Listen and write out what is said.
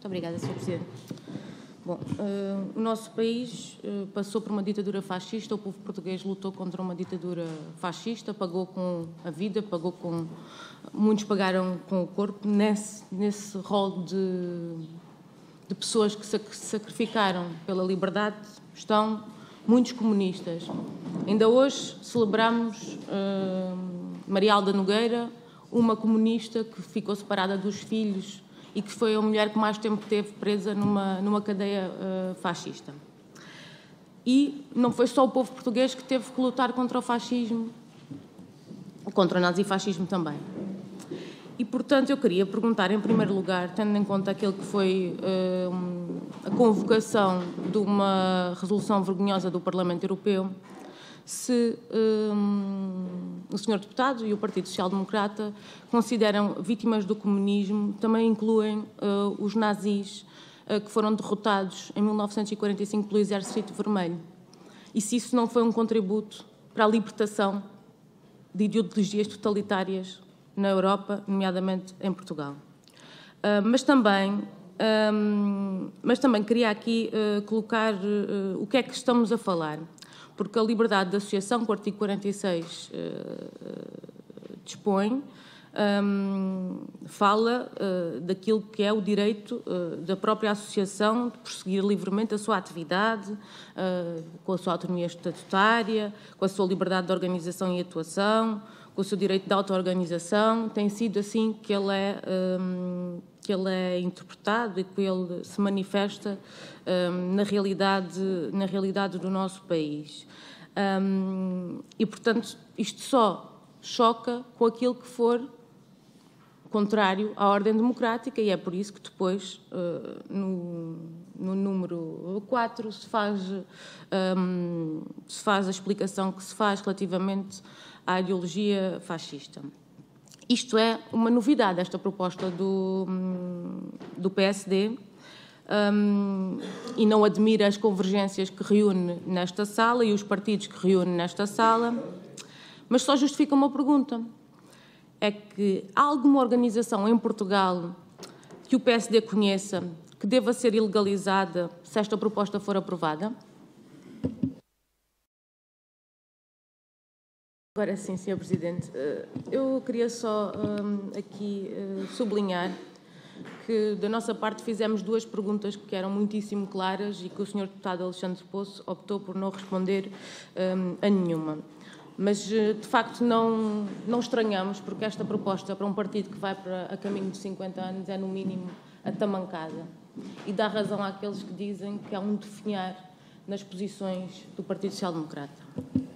obrigada, Sr. Presidente. Bom, o nosso país passou por uma ditadura fascista, o povo português lutou contra uma ditadura fascista, pagou com a vida, muitos pagaram com o corpo. Nesse rol de pessoas que se sacrificaram pela liberdade estão muitos comunistas. Ainda hoje celebramos Maria Alda Nogueira, uma comunista que ficou separada dos filhos e que foi a mulher que mais tempo teve presa numa cadeia fascista. E não foi só o povo português que teve que lutar contra o fascismo, contra o nazifascismo também. E, portanto, eu queria perguntar, em primeiro lugar, tendo em conta aquilo que foi a convocação de uma resolução vergonhosa do Parlamento Europeu, se o Sr. Deputado e o Partido Social Democrata consideram vítimas do comunismo, também incluem os nazis que foram derrotados em 1945 pelo Exército Vermelho. E se isso não foi um contributo para a libertação de ideologias totalitárias na Europa, nomeadamente em Portugal. Mas também queria aqui colocar o que é que estamos a falar, porque a liberdade de associação, que o artigo 46 dispõe, fala daquilo que é o direito da própria associação de prosseguir livremente a sua atividade, com a sua autonomia estatutária, com a sua liberdade de organização e atuação, com o seu direito de auto-organização. Tem sido assim que ele é interpretado e que ele se manifesta na realidade do nosso país. E, portanto, isto só choca com aquilo que for contrário à ordem democrática, e é por isso que depois, no número 4, se faz a explicação que se faz relativamente à ideologia fascista. Isto é uma novidade, esta proposta do PSD, e não admira as convergências que reúne nesta sala e os partidos que reúne nesta sala, mas só justifica uma pergunta. É que há alguma organização em Portugal que o PSD conheça que deva ser ilegalizada se esta proposta for aprovada? Agora sim, Sr. Presidente. Eu queria só aqui sublinhar que, da nossa parte, fizemos duas perguntas que eram muitíssimo claras e que o Sr. Deputado Alexandre Poço optou por não responder a nenhuma. Mas, de facto, não estranhamos, porque esta proposta para um partido que vai a caminho de 50 anos é, no mínimo, atamancada. E dá razão àqueles que dizem que há um definhar nas posições do Partido Social Democrata.